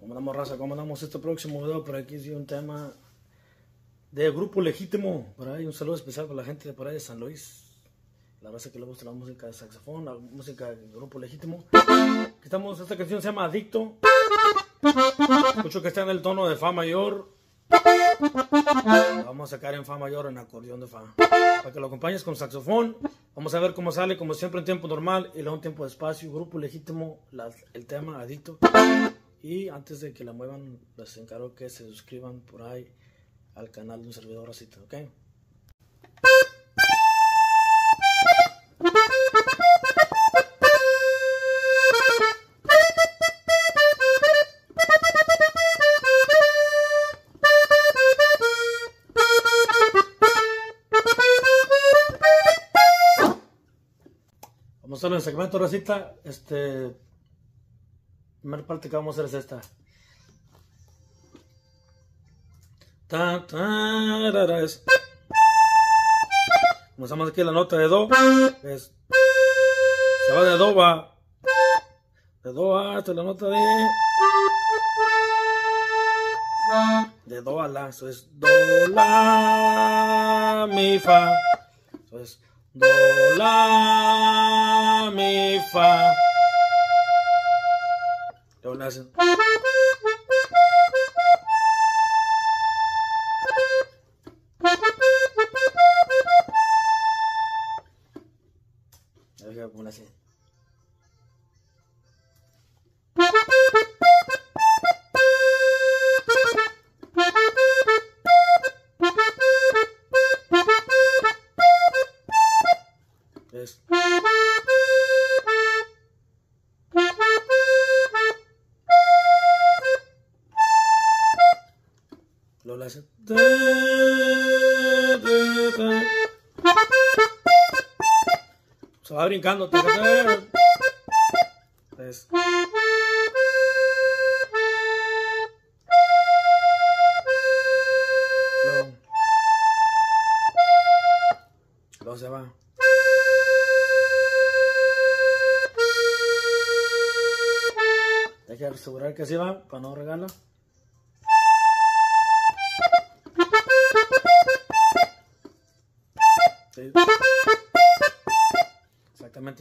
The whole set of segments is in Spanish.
¿Cómo andamos, raza? ¿Cómo andamos? Este próximo video por aquí es un tema de Grupo Legítimo. Por ahí un saludo especial para la gente de por ahí de San Luis. La raza que le gusta la música de saxofón, la música de Grupo Legítimo. Aquí estamos, esta canción se llama Adicto. Escucho que está en el tono de Fa mayor. La vamos a sacar en Fa mayor, en acordeón de Fa. Para que lo acompañes con saxofón. Vamos a ver cómo sale, como siempre en tiempo normal y luego en tiempo de espacio. Grupo Legítimo, el tema Adicto. Y antes de que la muevan, les encargo que se suscriban por ahí al canal de un servidor racita, ¿ok? Vamos a hacerlo en segmento racita. Primera parte que vamos a hacer es esta. Comenzamos aquí la nota de do. Se va de do, va. De do hasta la nota de do a la. Eso es do, la, mi, fa. Eso es do, la, mi, fa. Luego le hacen. A ver cómo le hace. Es. Luego le hace. Se va brincando. Es. Luego se va. Hay que asegurar que así va para no regarla. Sí. Exactamente.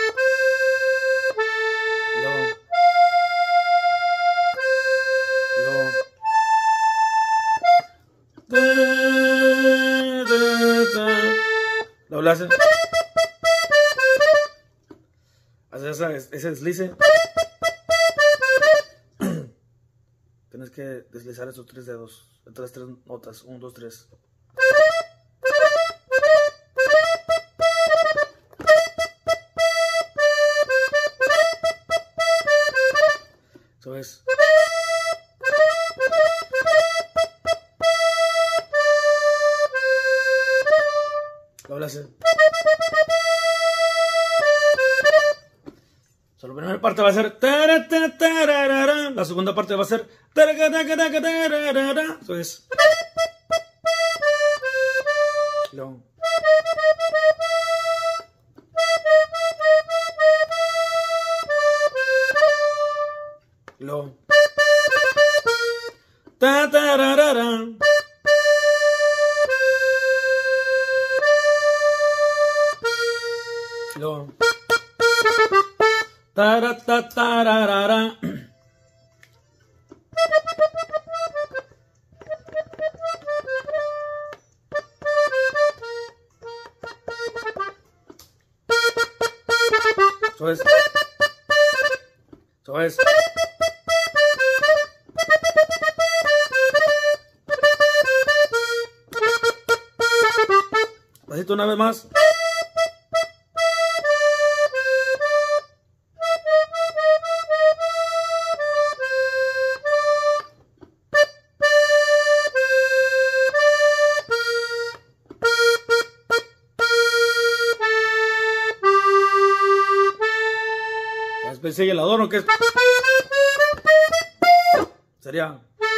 Luego le hace ese deslice. Tienes que deslizar esos tres dedos, estas tres notas, 1, 2, 3. Eso es. Luego le hace. La primera parte va a ser. La segunda parte va a ser. Eso es. Luego. Luego. Luego. Taratararara. Eso es. Eso es. Pasito una vez más. Después sigue el adorno que es. Sería.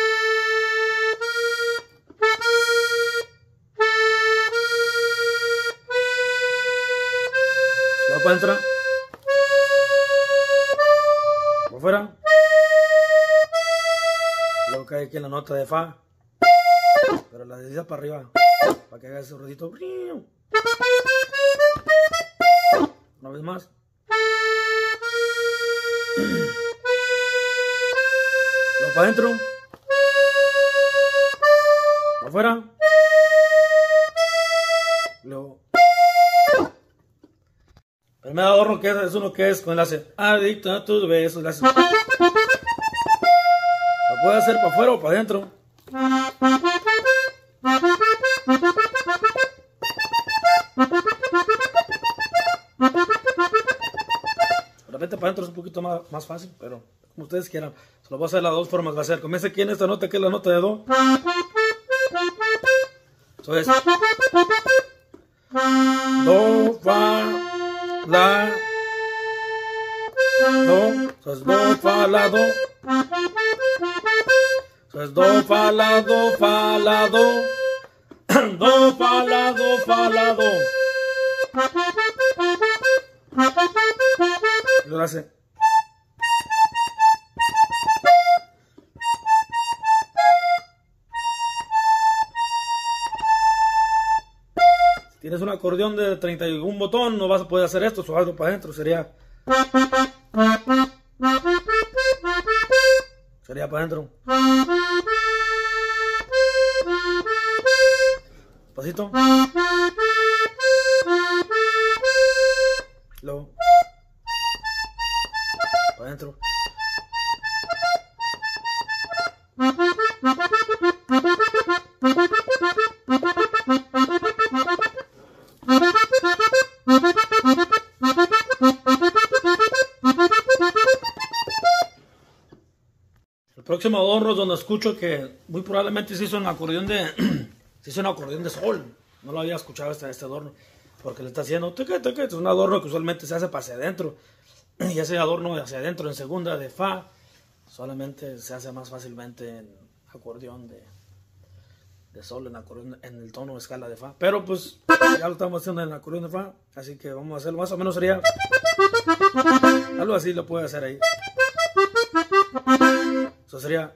Luego para entrar. Por fuera. Luego cae aquí en la nota de fa, pero la deslizas para arriba, para que haga ese ruidito. Una vez más. Luego para adentro. Para afuera. Luego. El primer adorno que es uno que es con el hace adicto a tus besos. Lo puede hacer para afuera o para adentro. De repente para adentro es un poquito más fácil, pero como ustedes quieran. Se lo voy a hacer de las dos formas. Va a ser, comienza aquí en esta nota que es la nota de do. Eso es do, fa, la, do. Eso es do, fa, la, do. Eso es do, fa, la, do, fa, la, do. Do, fa, la, do, fa, la, do. Y lo hace. Tienes un acordeón de 31 botón, no vas a poder hacer esto, suave para adentro, sería para adentro. Pasito. Luego. Para adentro. El próximo adorno donde escucho que muy probablemente se hizo un acordeón de sol. No lo había escuchado este adorno, porque le está haciendo es un adorno que usualmente se hace para hacia adentro, y ese adorno hacia adentro en segunda de fa solamente se hace más fácilmente en acordeón de sol, en el tono de escala de fa, pero pues ya lo estamos haciendo en el acordeón de fa, así que vamos a hacerlo. Más o menos sería algo así, lo puede hacer ahí. Eso sería.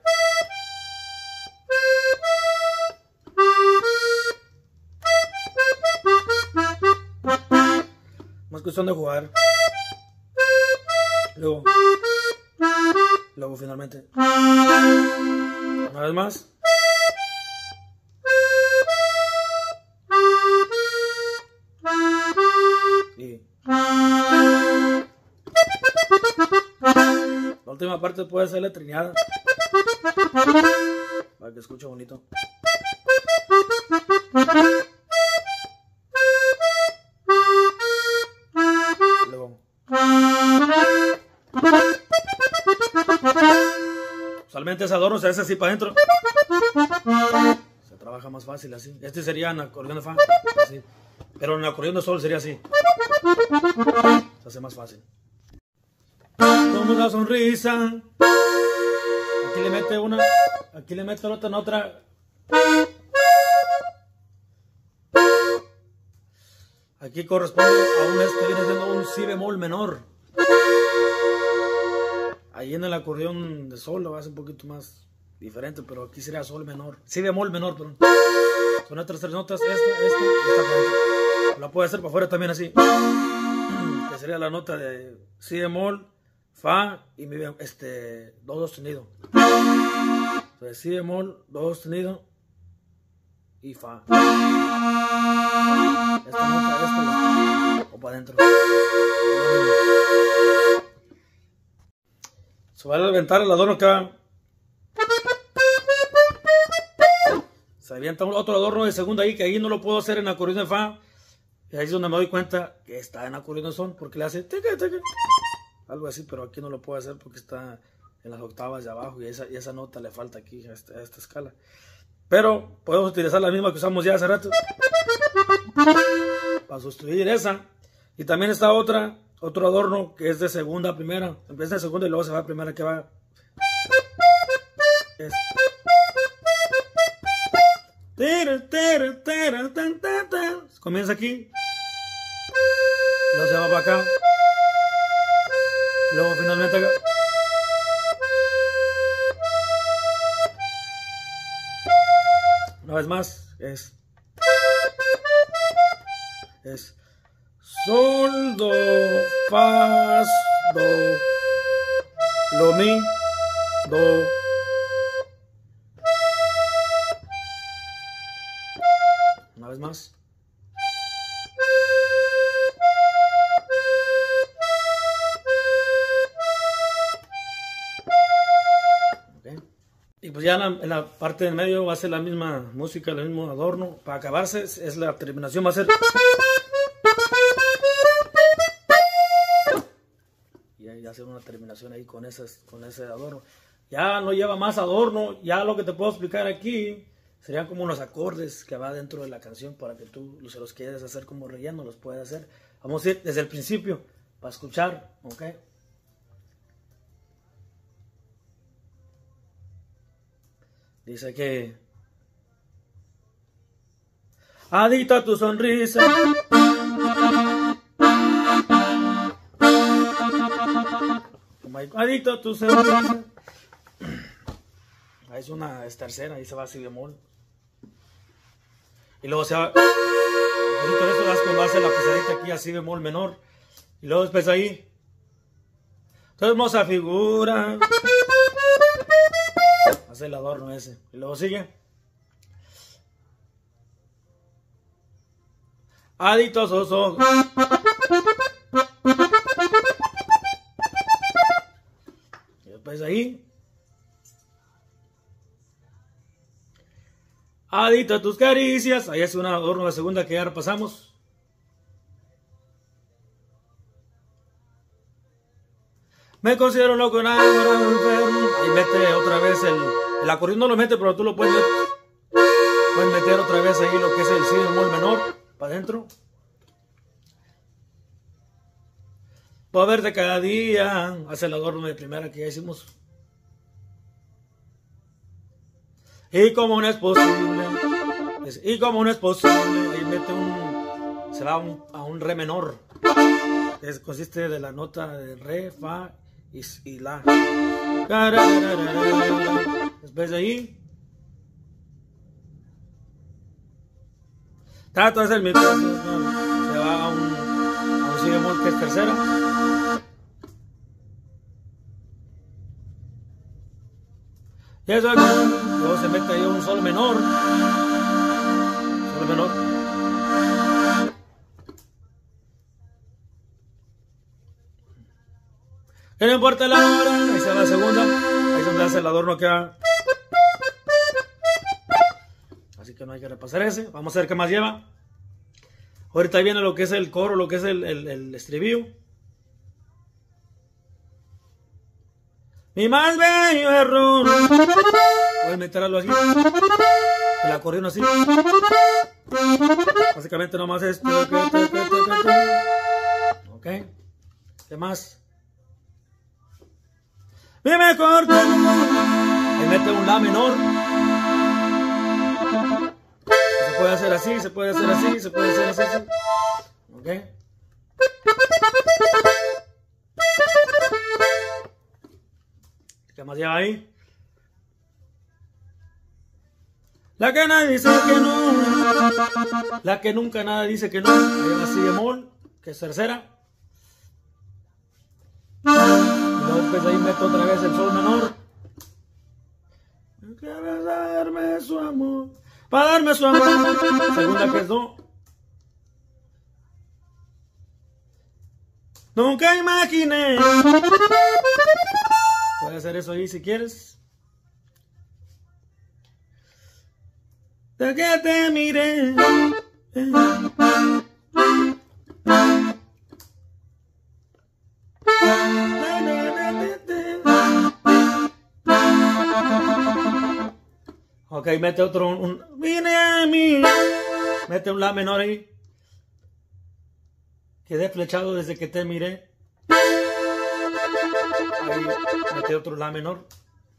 Más cuestión de jugar. Luego finalmente. Una vez más. Y la última parte puede ser la trineada, para que escuche bonito. Luego. Usualmente ese adorno se hace así para adentro. Se trabaja más fácil así. Este sería en acordeón de fa, así. Pero en acordeón de sol sería así. Se hace más fácil. Como una sonrisa. Aquí le mete una. Aquí le mete otra en otra. Aquí corresponde a un viene siendo un si bemol menor. Ahí en el acordeón de sol lo va a ser un poquito más diferente, pero aquí sería sol menor. Si bemol menor, perdón. Son estas tres notas, esta. La puede hacer para afuera también así. Que sería la nota de si bemol, fa y mi do sostenido. Entonces si bemol, do sostenido y fa. Esta nota, o para adentro. Se va a aventar el adorno que va. Se avienta otro adorno de segunda ahí, que ahí no lo puedo hacer en acordeón de fa. Y ahí es donde me doy cuenta que está en acordeón de sol, porque le hace algo así, pero aquí no lo puedo hacer porque está en las octavas de abajo y esa nota le falta aquí a esta escala. Pero podemos utilizar la misma que usamos ya hace rato para sustituir esa. Y también está otro adorno que es de segunda a primera. Empieza de segunda y luego se va a primera, que va. Comienza aquí. Luego se va para acá. Luego finalmente acá. vez más, es sol, do, fa, do, lo, mi, do. Una vez más. Okay. Y pues ya en la parte del medio va a ser la misma música, el mismo adorno. Para acabarse es la terminación, va a ser... Y hacer una terminación ahí con ese adorno. Ya no lleva más adorno, ya lo que te puedo explicar aquí serían como los acordes que va dentro de la canción para que tú se los quieres hacer como relleno, los puedes hacer. Vamos a ir desde el principio para escuchar, ¿ok? Dice que adicto a tu sonrisa, adicto a tu sonrisa. Es una tercera, ahí se va a si bemol. Y luego se va. Ahorita eso das cuando hace la pesadita aquí a si bemol menor. Y luego después ahí. Tu hermosa figura. Hace el adorno ese. Y luego sigue. Adicto a sus ojos. Y después ahí. Adicto a tus caricias. Ahí es un adorno de segunda que ya repasamos. Me considero loco, enamorado, enfermo. Ahí mete otra vez el acordeón, no lo mete, pero tú lo puedes meter otra vez ahí lo que es el si bemol menor para adentro. Puedo verte cada día. Hace el adorno de primera que ya hicimos. Y como no es posible. Y como no es posible. Ahí mete se va a un re menor. Consiste de la nota de re, fa y la. Después de ahí. Trato de hacer mi cosa. Se va a un si bemol que es tercera. Y eso aquí, luego se mete ahí un sol menor. Sol menor. Que no importa la hora. Ahí se va la segunda. Ahí es donde hace el adorno que va. Así que no hay que repasar ese. Vamos a ver qué más lleva. Ahorita viene lo que es el coro, lo que es el estribillo. Mi más bello error. Voy a meter algo aquí. El acordeón así. Básicamente nomás esto. Ok. ¿Qué más? Mi mejor. Le mete un la menor. Se puede hacer así, se puede hacer así, se puede hacer así. Ok. ¿Qué más lleva ahí? La que nadie dice que no. La que nunca nada dice que no. Ahí va si bemol, que es tercera. Y luego después ahí meto otra vez el sol menor. Quieres darme su amor. Para darme su amor. Segunda que es do. Nunca imaginé. Puedes hacer eso ahí si quieres. De que te miré. Ok, mete otro. Vine a mí. Mete un la menor ahí. Quedé flechado desde que te miré. Ahí mete otro la menor.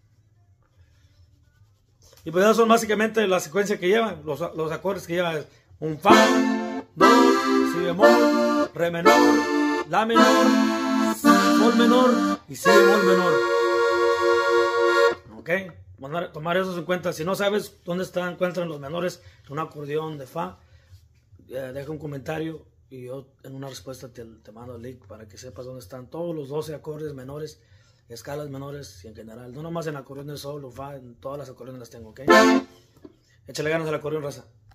Y pues esas son básicamente la secuencia que lleva, los acordes que lleva. Un fa, do, si bemol, re menor, la menor, sol menor y si bemol menor. Ok. tomar eso en cuenta. Si no sabes dónde encuentran los menores en un acordeón de fa, deja un comentario y yo en una respuesta te mando el link para que sepas dónde están todos los 12 acordes menores, escalas menores y en general. No nomás en acordeón de sol o fa, en todas las acordeones las tengo, ¿ok? Échale ganas al acordeón, raza.